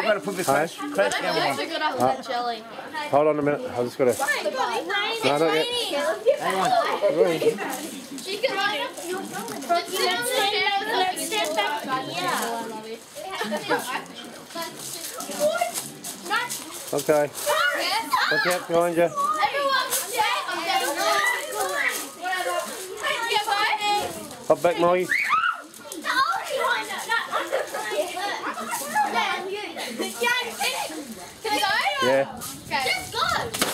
I've got to put my crash camera on. That jelly. Hold on a minute. I've just got to. No, not yet. Hang on. She can line up. Let's stand back. Okay. Look out behind you. Hop back, Molly. Yeah. Okay. Just go.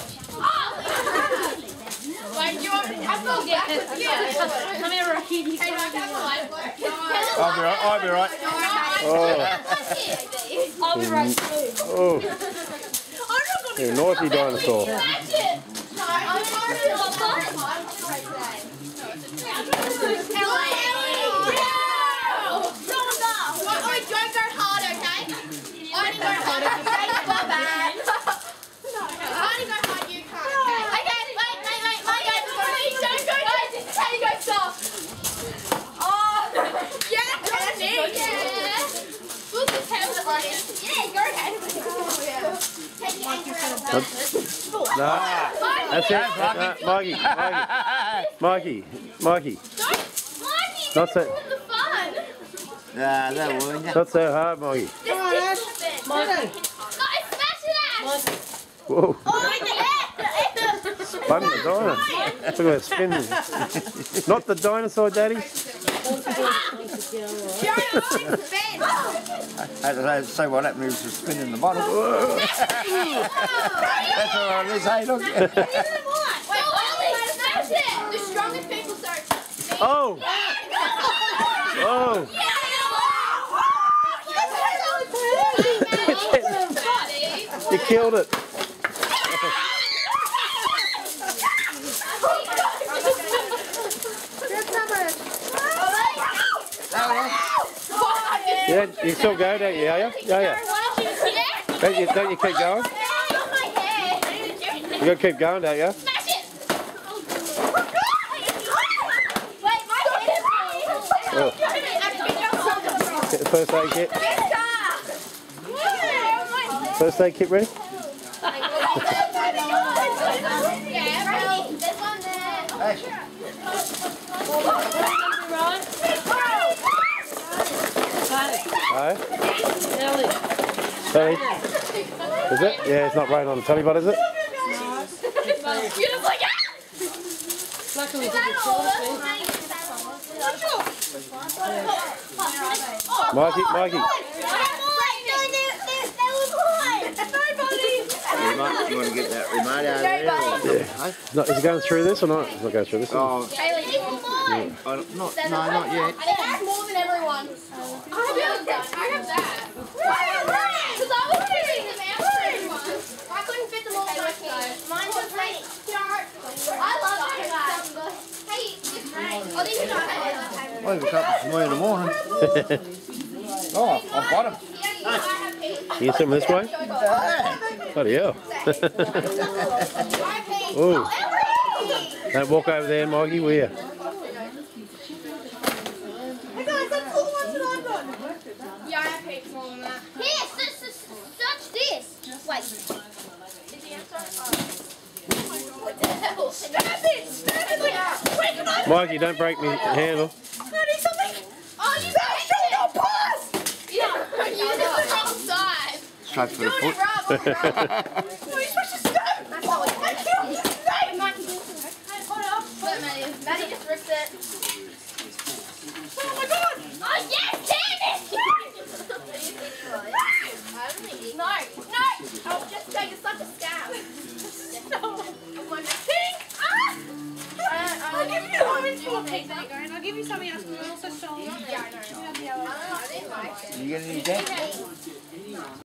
Wait, do you want me to have to get it? Come here, Rocky. I'll be right. I'll be right. Oh. I'll be right too. Oh. You're a naughty dinosaur. That's it. Mikey. Not so. Nah, that won't. Not so hard, Mikey. Whoa. Spun the dinosaur. Look at that spinning. Not the dinosaur, Daddy. So what that moves to spin in the bottle. That's all right, Liz. Hey, look. The strongest people start. Oh! Oh! You killed it. Yeah, you still go, don't you? Yeah. Don't you keep going? You gotta keep going, don't you? Oh. Get the first aid kit. First aid kit ready? Hi. Telly. Is it? Yeah, it's not raining on the telly, but is it? Mikey. You want to get that remote out of there? Yeah. No, is it going through this or not? It's not going through this. Oh, Yeah. not yet. I have more than everyone. I have that. Because I was doing them out for everyone. I couldn't fit them all in my phone. Mine was like, I love that. Hey, it's rain. Oh, these are not Well, we got this for me in the morning. Oh, I've got them. You get some this way? Bloody hell. Oh. Don't walk over there, Mikey, will you? Yeah, I have heaps more than that. Here, search this. Wait. Is the answer? What the hell? Stab it! Quick, come on! Mikey, don't break me handle. I need something. Oh, you got it! Pause! Yeah, you did it wrong side. Straight for the foot. Well, you're supposed to stop! That's how it works. Maddie just ripped it. Oh my god! Oh yes, damn it! No! I'll just say you're such a scam. No! My pink! I'll give you one more pink. There you go, and I'll give you something else because I also stole it. Yeah, I know. I didn't like it. You gonna need that?